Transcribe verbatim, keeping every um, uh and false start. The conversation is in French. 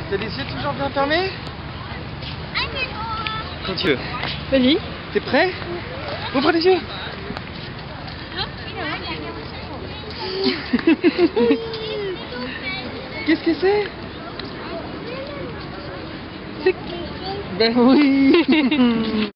T'as les yeux toujours bien fermés? Quand tu veux. Vas-y. T'es prêt? Ouvre les yeux. Qu'est-ce que c'est? C'est... Ben oui.